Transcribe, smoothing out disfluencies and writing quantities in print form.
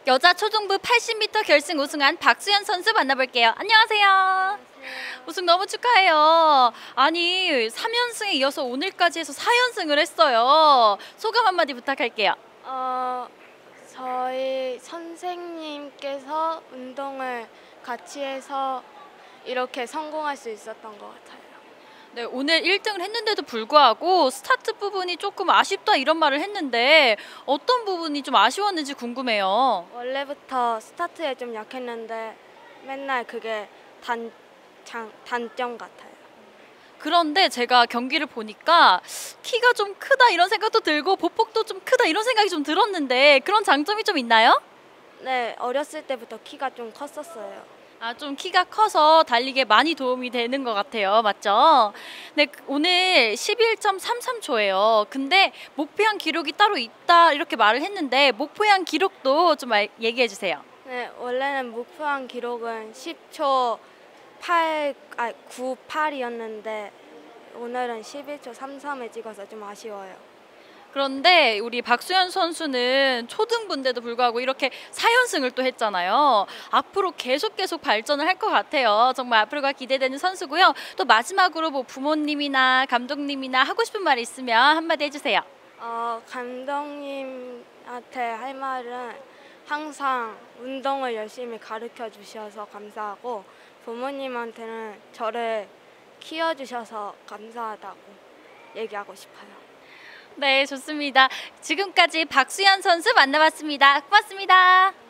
여자 초중부 80m 결승 우승한 박수현 선수 만나볼게요. 안녕하세요. 우승 너무 축하해요. 아니 3연승에 이어서 오늘까지 해서 4연승을 했어요. 소감 한마디 부탁할게요. 저희 선생님께서 운동을 같이 해서 이렇게 성공할 수 있었던 것 같아요. 네, 오늘 1등을 했는데도 불구하고 스타트 부분이 조금 아쉽다 이런 말을 했는데 어떤 부분이 좀 아쉬웠는지 궁금해요. 원래부터 스타트에 좀 약했는데 맨날 그게 단점 같아요. 그런데 제가 경기를 보니까 키가 좀 크다 이런 생각도 들고 보폭도 좀 크다 이런 생각이 좀 들었는데 그런 장점이 좀 있나요? 네, 어렸을 때부터 키가 좀 컸었어요. 아, 좀 키가 커서 달리기에 많이 도움이 되는 것 같아요. 맞죠? 네, 오늘 11.33초예요. 근데 목표한 기록이 따로 있다 이렇게 말을 했는데 목표한 기록도 좀 얘기해 주세요. 네, 원래는 목표한 기록은 10초 98이었는데 오늘은 11초 33을 찍어서 좀 아쉬워요. 그런데 우리 박수현 선수는 초등부인데도 불구하고 이렇게 4연승을 또 했잖아요. 앞으로 계속 발전을 할 것 같아요. 정말 앞으로가 기대되는 선수고요. 또 마지막으로 뭐 부모님이나 감독님이나 하고 싶은 말 있으면 한마디 해주세요. 감독님한테 할 말은 항상 운동을 열심히 가르쳐 주셔서 감사하고 부모님한테는 저를 키워주셔서 감사하다고 얘기하고 싶어요. 네, 좋습니다. 지금까지 박수현 선수 만나봤습니다. 고맙습니다.